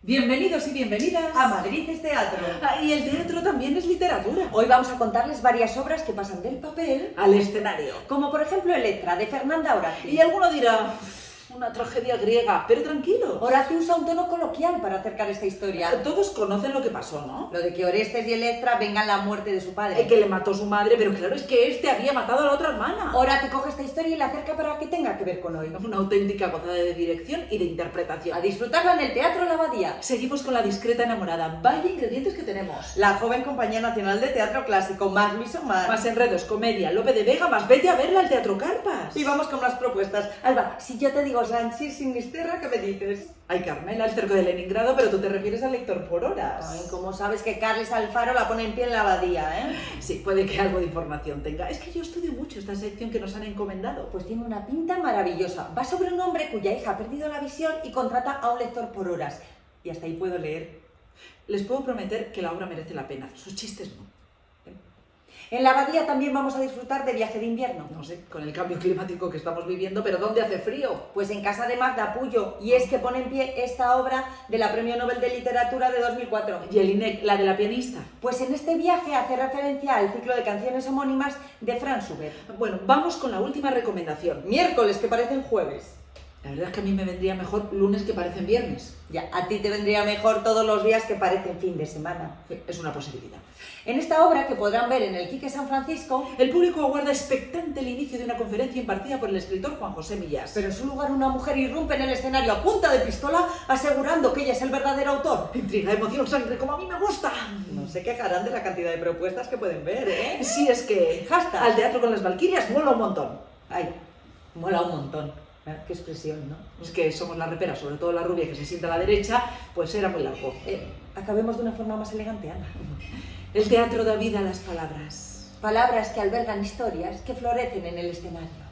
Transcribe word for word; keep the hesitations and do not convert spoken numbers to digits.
Bienvenidos y bienvenidas A Madrid es teatro. Ah, y el teatro también es literatura. Hoy vamos a contarles varias obras que pasan del papel Al escenario. como por ejemplo Electra, de Fernanda Horacio. Y alguno dirá, una tragedia griega, pero tranquilo. Horacio usa un tono coloquial para acercar esta historia. Todos conocen lo que pasó, ¿no? Lo de que Orestes y Electra vengan la muerte de su padre. El que le mató su madre, pero claro, es que este había matado a la otra hermana. Horacio coge esta historia y la acerca para que tenga que ver con hoy. Una auténtica gozada de dirección y de interpretación. A disfrutarla en el Teatro La Abadía. Seguimos con La discreta enamorada. Vaya ingredientes que tenemos. La joven Compañía Nacional de Teatro Clásico, más Luis Omar. Más enredos, comedia, Lope de Vega, más vete a verla al Teatro Carpas. Y vamos con las propuestas. Alba, si yo te digo Sanchi sin Misterra, ¿qué me dices? Ay, Carmela, el cerco de Leningrado, pero tú te refieres al lector por horas. Ay, ¿cómo sabes que Carles Alfaro la pone en pie en la Abadía, eh? Sí, puede que algo de información tenga. Es que yo estudio mucho esta sección que nos han encomendado. Pues tiene una pinta maravillosa. Va sobre un hombre cuya hija ha perdido la visión y contrata a un lector por horas. Y hasta ahí puedo leer. Les puedo prometer que la obra merece la pena. Sus chistes no. En la Abadía también vamos a disfrutar de Viaje de Invierno. No sé, con el cambio climático que estamos viviendo, pero ¿dónde hace frío? Pues en casa de Magda Puyo. Y es que pone en pie esta obra de la Premio Nobel de Literatura de dos mil cuatro. Y el I N E C, la de la pianista. Pues en este viaje hace referencia al ciclo de canciones homónimas de Franz Schubert. Bueno, vamos con la última recomendación. Miércoles, que parecen jueves. La verdad es que a mí me vendría mejor lunes que parecen viernes. Ya, a ti te vendría mejor todos los días que parecen fin de semana. Es una posibilidad. En esta obra, que podrán ver en el Quique San Francisco, El público aguarda expectante el inicio de una conferencia impartida por el escritor Juan José Millás. pero en su lugar una mujer irrumpe en el escenario a punta de pistola, asegurando que ella es el verdadero autor. Intriga, emoción, sangre, como a mí me gusta. No se quejarán de la cantidad de propuestas que pueden ver, ¿eh? Si es que Hashtag. al teatro con las Valquirias mola un montón. Ay, mola un montón. Ah, qué expresión, ¿no? Es que somos la repera, sobre todo la rubia que se sienta a la derecha, pues era muy largo. Eh, acabemos de una forma más elegante, Ana. El teatro da vida a las palabras. Palabras que albergan historias que florecen en el escenario.